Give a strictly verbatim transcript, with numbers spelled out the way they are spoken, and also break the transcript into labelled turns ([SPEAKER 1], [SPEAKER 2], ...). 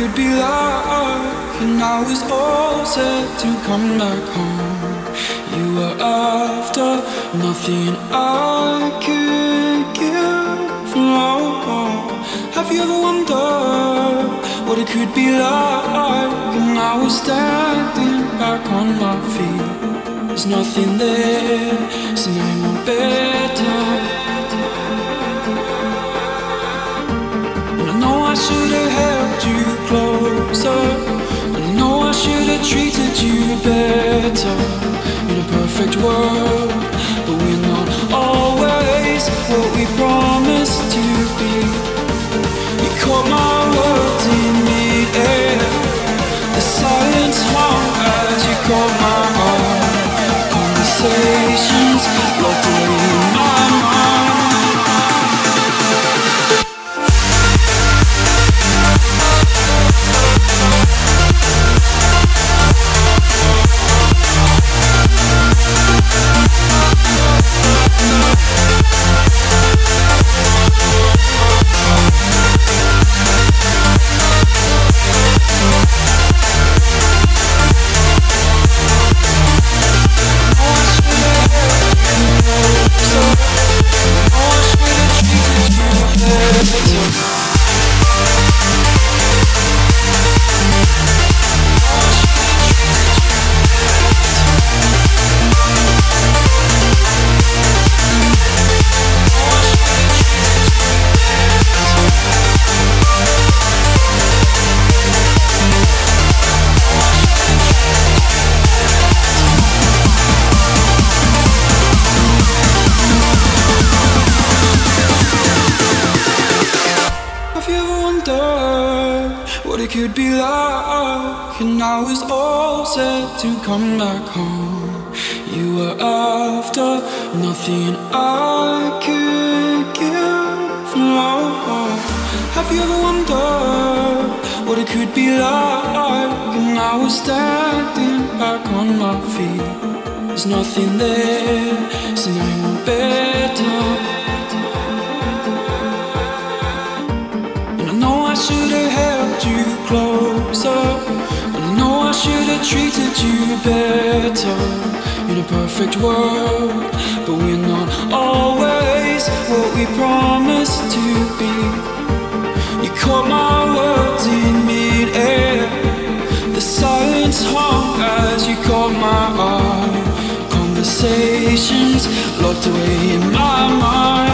[SPEAKER 1] could be like. And I was all set to come back home. You were after nothing I could give. No. Have you ever wondered what it could be like? And I was standing back on my feet. There's nothing there, so now I want better. And I know I should have held you closer, and I know I should have treated you better. In a perfect world, but we're not always what we promised to be. You caught my words in mid-air. The silence hung as you caught my eye. Conversations locked away in my mind. Could be like, and I was all set to come back home. You were after nothing I could give. No. Have you ever wondered what it could be like? And I was standing back on my feet. There's nothing there, so now I want better. And I know I should have held you closer, and I know I should have treated you better. In a perfect world, but we're not always what we promised to be. You caught my words in mid-air. The silence hung as you caught my eye. Conversations locked away in my mind.